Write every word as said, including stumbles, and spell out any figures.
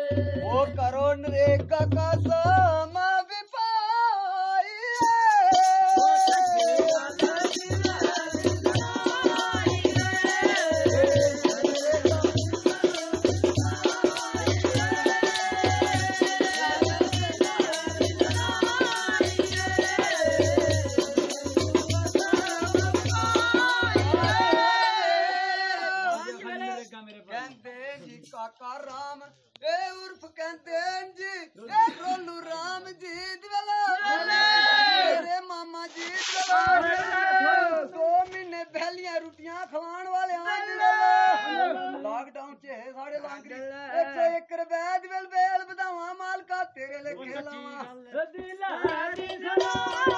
वो करो नरेगा का सामा विपाई काका राम ए उर्फ कहते जी ए रोलू राम जी दिवाला मेरे मामा जी दिवाला दो महीने पहलियां रुटियां खवाण वाले लॉकडाउन च है साढ़े लांगरी एक सौ एक रुपए दिवल बेल बधावा मालका तेरे लेखे लावा